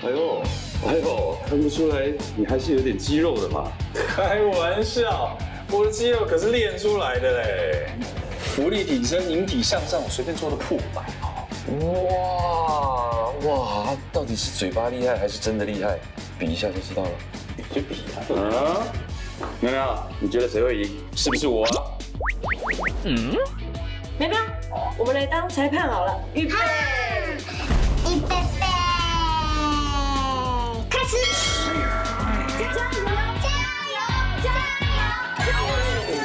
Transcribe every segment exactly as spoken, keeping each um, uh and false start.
哎呦，哎呦，看不出来你还是有点肌肉的嘛。 开玩笑，我的肌肉可是练出来的嘞。浮力挺身、引体向上，我随便做的破百哇哇，到底是嘴巴厉害还是真的厉害？比一下就知道了。 就比啊。 啊，苗苗，你觉得谁会赢？是不是我啊？ 嗯，苗苗，我们来当裁判好了，预备， 预备备，开始！加油！加油！加油！加油！加油！加油！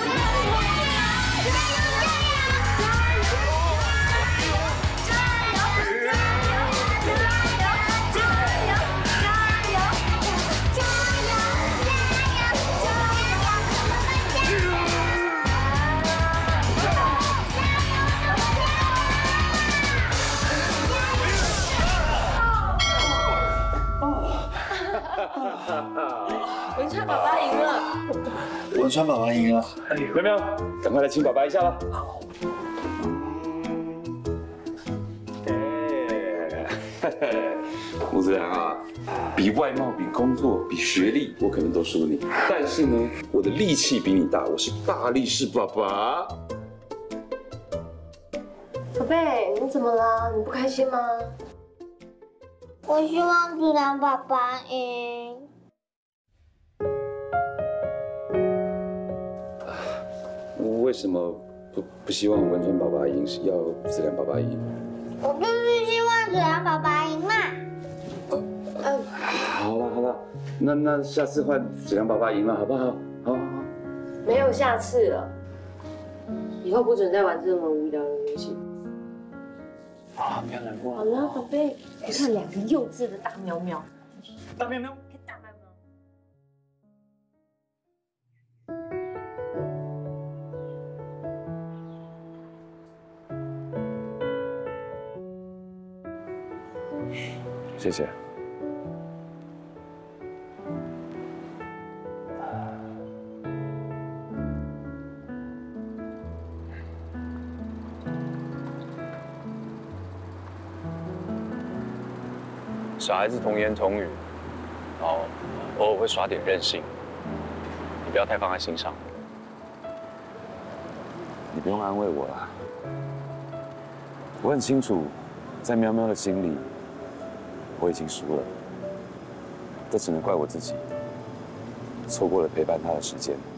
文川爸爸赢了， 文川爸爸赢了。 苗苗，赶快来亲爸爸一下吧。吴子良啊，比外貌、比工作、比学历，我可能都输你。但是呢，我的力气比你大，我是大力士爸爸。 宝贝，你怎么了？你不开心吗？ 我希望子良爸爸赢。 为什么不不希望文川爸爸赢，要子良爸爸赢？ 我就是希望子良爸爸赢嘛。 嗯， 好了好了，那那下次换子良爸爸赢了，好不好？好好好。 没有下次了，以后不准再玩这么无聊的游戏。 啊，不要难过。 好了，宝贝，你看两个幼稚的大喵喵， 大喵喵。 大喵喵。 谢谢。 小孩子童言童语，然后偶尔会耍点任性，你不要太放在心上。 你不用安慰我了，我很清楚，在喵喵的心里，我已经输了。这只能怪我自己，错过了陪伴他的时间。